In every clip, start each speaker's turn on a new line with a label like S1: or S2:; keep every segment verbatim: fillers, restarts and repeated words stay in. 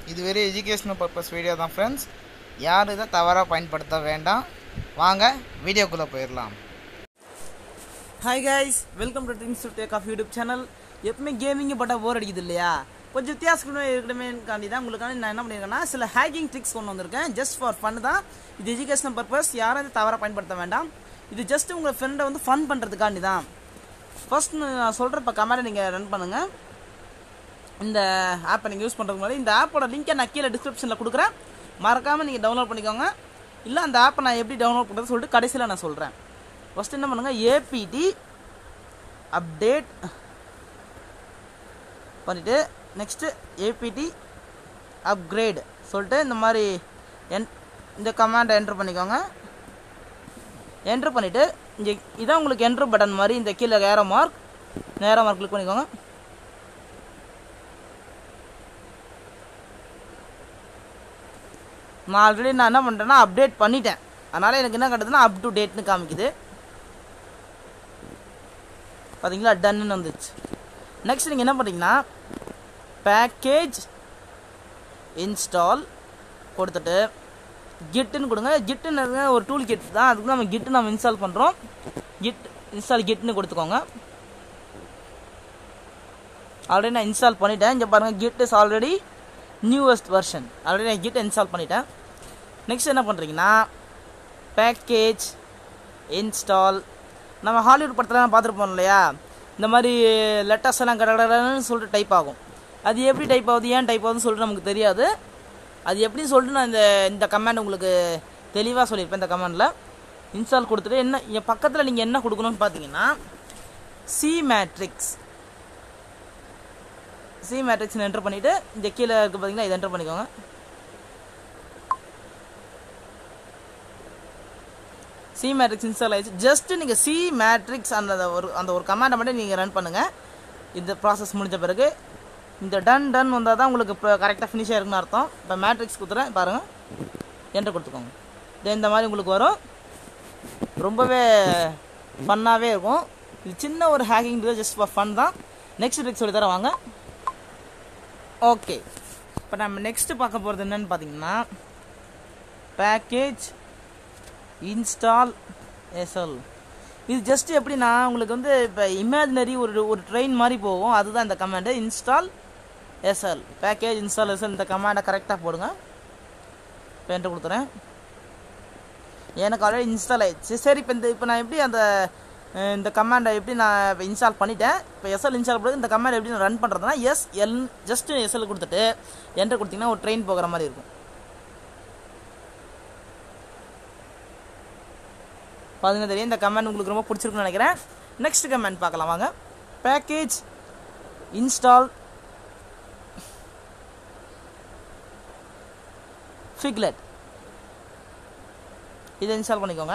S1: இது வெறும் educational purpose video தான் ஃப்ரெண்ட்ஸ். யாரும் இதை தவறாக பயன்படுத்த வேண்டாம். வாங்க வீடியோக்குள்ளே போயிடலாம்.
S2: Hi guys, welcome to Dreams to Take Off YouTube channel. எப்பவுமே கேமிங்கு பட்டா போர் அடிக்குது இல்லையா? கொஞ்சம் வித்தியாசமே இருக்கணுமேக்காண்டி தான் உங்களுக்கான நான் என்ன பண்ணியிருக்கேன்னா சில ஹேக்கிங் ட்ரிக்ஸ் கொண்டு வந்திருக்கேன். ஜஸ்ட் ஃபார் ஃபன் தான். இது எஜுகேஷனல் பர்பஸ், யாரும் இதை தவறாக பயன்படுத்த வேண்டாம். இது ஜஸ்ட் உங்கள் ஃப்ரெண்டை வந்து ஃபன் பண்ணுறதுக்காண்டி தான். ஃபர்ஸ்ட் நான் சொல்கிற இப்போ கமெண்டை நீங்கள் ரன் பண்ணுங்கள். இந்த ஆப்பை நீங்கள் யூஸ் பண்ணுறதுக்கு முன்னாடி இந்த ஆப்போட லிங்கை நான் கீழே டிஸ்கிரிப்ஷனில் கொடுக்குறேன். மறக்காமல் நீங்கள் டவுன்லோட் பண்ணிக்கோங்க. இல்லை அந்த ஆப்பை நான் எப்படி டவுன்லோட் பண்ணுறது சொல்லிட்டு கடைசியில் நான் சொல்கிறேன். ஃபஸ்ட்டு என்ன பண்ணுங்கள், ஏபிடி அப்டேட் பண்ணிவிட்டு நெக்ஸ்ட்டு ஏபிடி அப்கிரேட் சொல்லிட்டு இந்த மாதிரி என் இந்த கமாண்டை என்ட்ரு பண்ணிக்கோங்க. என்ட்ரு பண்ணிவிட்டு இங்கே இதான் உங்களுக்கு என்ட்ரு பட்டன் மாதிரி இந்த கீழே ஏரோ மார்க் நேரோ மார்க் கிளிக் பண்ணிக்கோங்க. நான் ஆல்ரெடி நான் என்ன பண்ணுறேன்னா அப்டேட் பண்ணிட்டேன். அதனால் எனக்கு என்ன காட்டுதுன்னா அப் டு டேட்னு காமிக்குது. பார்த்தீங்களா, டன்னு வந்துச்சு. நெக்ஸ்ட் நீங்கள் என்ன பண்ணிங்கன்னா பேக்கேஜ் இன்ஸ்டால் கொடுத்துட்டு கிட்டுன்னு கொடுங்க. கிட்டுன்னு ஒரு டூல் கிட் தான், அதுக்கு நம்ம கிட்டு நம்ம இன்ஸ்டால் பண்ணுறோம். கிட் இன்ஸ்டால் கிட்னு கொடுத்துக்கோங்க. ஆல்ரெடி நான் இன்ஸ்டால் பண்ணிட்டேன். இங்கே பாருங்கள், git is already newest version. Already நான் கிட் இன்ஸ்டால் பண்ணிட்டேன். நெக்ஸ்ட் என்ன பண்ணுறீங்கன்னா பேக்கேஜ் இன்ஸ்டால். நம்ம ஹாலிவுட் படத்தில் பார்த்துருப்போம் இல்லையா, இந்த மாதிரி லெட்டர்ஸ் எல்லாம் கடகடன்னு சொல்லிட்டு டைப் ஆகும். அது எப்படி டைப் ஆகுது, ஏன் டைப் ஆகுதுன்னு சொல்லிட்டு நமக்கு தெரியாது. அது எப்படின்னு சொல்லிட்டு நான் இந்த இந்த கமெண்ட் உங்களுக்கு தெளிவாக சொல்லியிருப்பேன். இந்த கமெண்டில் இன்ஸ்டால் கொடுத்துட்டு என்ன என் பக்கத்தில் நீங்கள் என்ன கொடுக்கணும்னு பார்த்தீங்கன்னா சி மேட்ரிக்ஸ் சி மேட்ரிக்ஸ்னு என்ட்ரு பண்ணிவிட்டு இந்த கீழே இருக்குது பார்த்தீங்களா, இதை என்ட்ரு பண்ணிக்கோங்க. சி மேட்ரிக்ஸ் இன்ஸ்டால் ஆகிடுச்சு. ஜஸ்ட்டு நீங்கள் சி மேட்ரிக்ஸ் அந்த ஒரு அந்த ஒரு கமாண்டை மட்டும் நீங்கள் ரன் பண்ணுங்கள். இந்த ப்ராசஸ் முடிஞ்ச பிறகு இந்த டன் டன் வந்தால் தான் உங்களுக்கு இப்போ கரெக்டாக ஃபினிஷ் ஆகிருக்குன்னு அர்த்தம். இப்போ மேட்ரிக்ஸ் கொடுத்துறேன் பாருங்கள், என்ட்ரு கொடுத்துக்கோங்க. இது இந்த மாதிரி உங்களுக்கு வரும். ரொம்பவே ஃபன்னாகவே இருக்கும். இது சின்ன ஒரு ஹேக்கிங் ஜஸ்ட் ஃபார் ஃபன் தான். நெக்ஸ்ட் ட்ரிக் சொல்லி தர வாங்க. ஓகே, இப்போ நம்ம நெக்ஸ்ட்டு பார்க்க போகிறது என்னென்னு பார்த்தீங்கன்னா பேக்கேஜ் இன்ஸ்டால் எஸ்எல். இது ஜஸ்ட் எப்படின்னா உங்களுக்கு வந்து இப்போ இமேஜினரி ஒரு ஒரு ட்ரெயின் மாதிரி போகும். அதுதான் இந்த command install SL. Package install SL இந்த கமாண்டை கரெக்டாக போடுங்க. இப்போ என்ட்ரு கொடுத்துறேன். எனக்கு ஆல்ரெடி இன்ஸ்டால் ஆகிடுச்சு. சரி, இப்போ இந்த இப்போ நான் எப்படி அந்த இந்த கமாண்டை எப்படி நான் இப்போ இன்ஸ்டால் பண்ணிட்டேன். இப்போ எஸ்எல் இன்ஸ்டால் பண்ணுறது இந்த கமாண்டை எப்படி நான் ரன் பண்ணுறதுனா எஸ் எல் ஜஸ்ட்டு எஸ்எல் கொடுத்துட்டு என்ட்ரு கொடுத்தீங்கன்னா ஒரு ட்ரெயின் போகிற மாதிரி இருக்கும். பார்த்தீங்கன்னா தெரியும். இந்த கமெண்ட் உங்களுக்கு ரொம்ப பிடிச்சிருக்குன்னு நினைக்கிறேன். நெக்ஸ்ட் கமெண்ட் பார்க்கலாம் வாங்க. Package install figlet. இதை இன்ஸ்டால் பண்ணிக்கோங்க.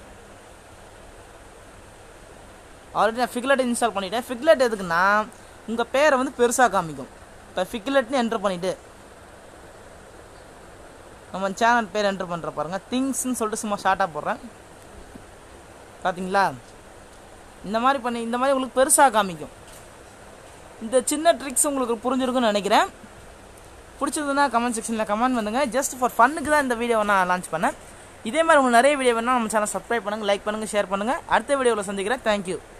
S2: ஆல்ரெடி நான் ஃபிக்லெட் இன்ஸ்டால் பண்ணிட்டேன். ஃபிக்லெட் எதுக்குன்னா உங்கள் பேரை வந்து பெருசாக காமிக்கும். இப்போ ஃபிக்லெட்னு என்ட்ரு பண்ணிவிட்டு நம்ம சேனல் பேர் என்ட்ரு பண்ணுற பாருங்கள், திங்ஸ்ன்னு சொல்லிட்டு சும்மா ஷார்ட்டாக போடுறேன். பார்த்தீங்களா, இந்த மாதிரி பண்ணி இந்த மாதிரி உங்களுக்கு பெருசாக காமிக்கும். இந்த சின்ன ட்ரிக்ஸ் உங்களுக்கு புரிஞ்சிருக்குன்னு நினைக்கிறேன். பிடிச்சதுன்னா கமெண்ட் செக்ஷனில் கமெண்ட் பண்ணுங்க. ஜஸ்ட் ஃபார் ஃபன்னுக்கு தான் இந்த வீடியோவை நான் லான்ச் பண்ணேன். இதே மாதிரி உங்களுக்கு நிறைய வீடியோ வேணால் நம்ம சேனல் சப்ஸ்கிரைப் பண்ணுங்கள், லைக் பண்ணுங்கள், ஷேர் பண்ணுங்கள். அடுத்த வீடியோவில் சந்திக்கிறேன். தேங்க்யூ.